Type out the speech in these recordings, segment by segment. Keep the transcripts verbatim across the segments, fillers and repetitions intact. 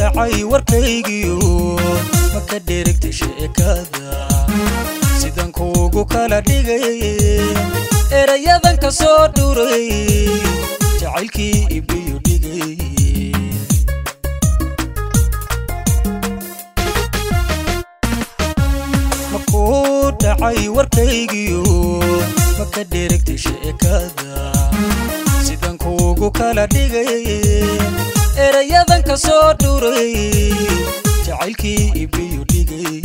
dhacay warkaygiyo ma ka dheregtay sheekada sidan kuugu kala dhigay erayadan ka soo dhuray jacaylkii ibiyo dhigay ma ku dhacay warkaygiyo ma ka dheregtay sheekada sidan kuugu kala dhigay erayadan ka soo dhuray jacaylkii ibiyo dhigay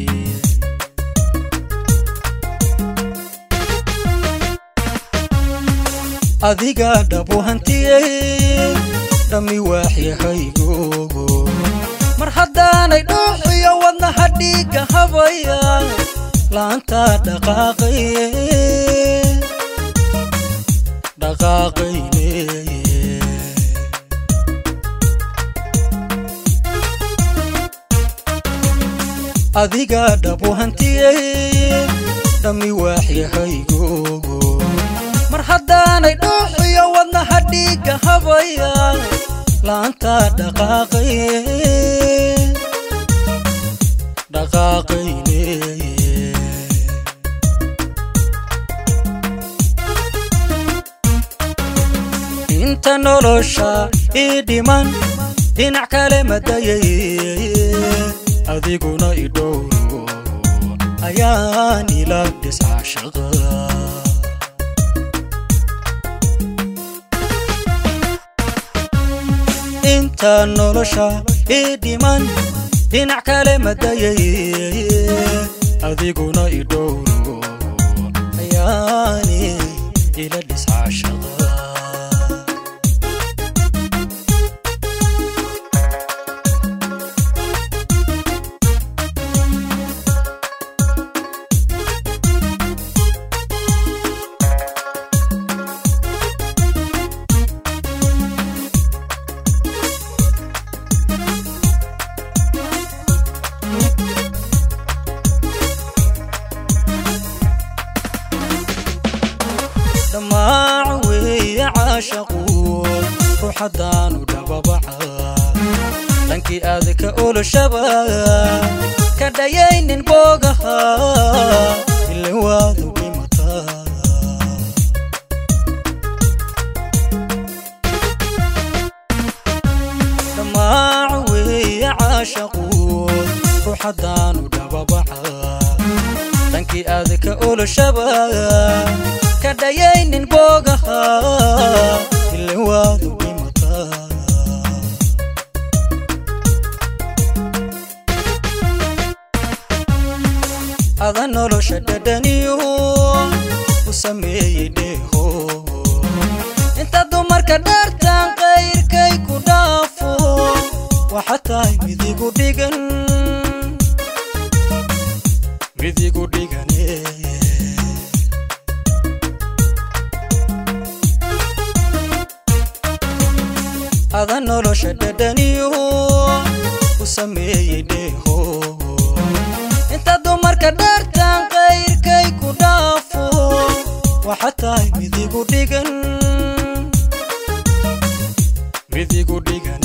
adiga dhabu hantiyay dhami waaxyahaygo mar haddaanay dhuuxiyo wadnaha dhiigga habaya laanta dhaqaaqay dhaqaaqayne adiga dhabu hantiyay dhami waaxyahaygo mar haddaanay dhuuxiyo wadnaha dhiigga habaya laanta dhaqaaqay dhaqaaqayne inta nolosha ii dhiman dhinac kale madayay adiguna i dhowro ayaan ila dhiscashaqa inta nolosha ii dhiman dhinac kale madayay adiguna i dhowro ayaan ila dhiscashaqa معوي عاشقو روح دانو دبابعا لنكي اذك اولو شبا كدايين بوغها اللي واذو بمتا معوي عاشقو روح دانو دبابعا لنكي اذك اولو شبا كدايين بوغها اللي واذو بمتا هذا نولو شددنيو وسمي ديهو انت دمر كدرتان غير كي كدافو وحتى مذيقو ديغن مذيقو ديغن هذا نولو شددنيو وسمي ديهو انت دمر كدرتان غير كي كدافو وحتى مذيقو ديغن مذيقو ديغن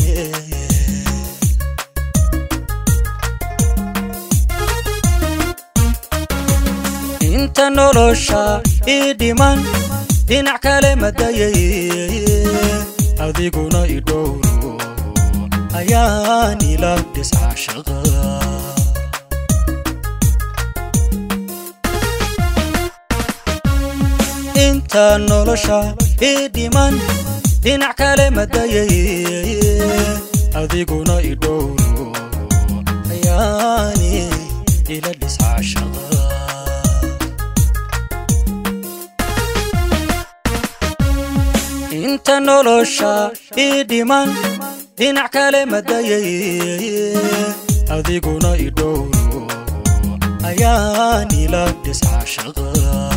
انت نولو شا ايديمان دينع كلمة دايي adiguna i dhowro ayaan ila dhiscashaqa inta nolosha ii dhiman dhinac kale madayay adiguna i dhowro ayaan ila dhiscashaqa انت nolosha ii dhiman dhinac kale madayay adiguna i dhowro ayaan ila dhiscashaqa